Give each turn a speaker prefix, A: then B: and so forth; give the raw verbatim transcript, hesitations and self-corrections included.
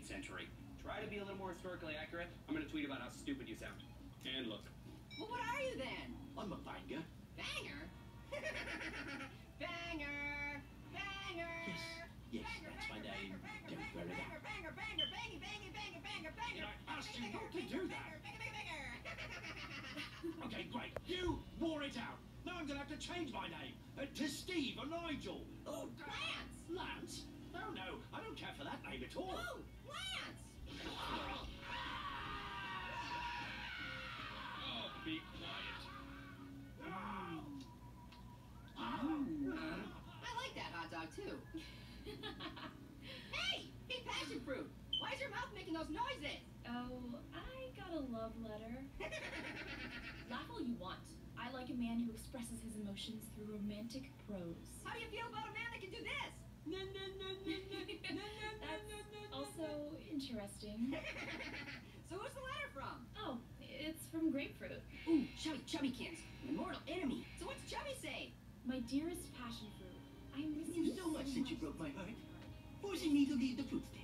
A: century. Try to be a little more historically accurate. I'm gonna tweet about how stupid you sound. And look.
B: Well, what are you then?
A: I'm a banger.
B: Banger? Banger! Banger!
A: Yes, yes,
B: banger,
A: that's my
B: banger,
A: name.
B: Banger,
A: Don't
B: banger,
A: worry
B: banger,
A: about
B: banger, banger, banger, banger, banger, banger, banger,
A: And I asked you
B: banger,
A: not to do that.
B: banger, banger, banger.
A: Okay, great. You wore it out. Now I'm gonna have to change my name uh, to Steve or Nigel. Oh,
B: Lance!
A: Lance? No, no, I don't care for that name at all.
B: Oh, Lance!
A: Oh, be quiet.
B: I like that hot dog, too. Hey! Hey, passion fruit! Why is your mouth making those noises?
C: Oh, I got a love letter. Laugh all you want. I like a man who expresses his emotions through romantic prose.
B: How do you feel about a man that can do this?
C: That's also interesting.
B: So who's the letter from?
C: Oh, it's from Grapefruit.
B: Ooh, Chubby Chubby Kids, an immortal enemy. So what's Chubby say?
C: My dearest passion fruit, I miss
A: You
C: you
A: so much since you broke my heart. Forcing me to leave the fruit stand.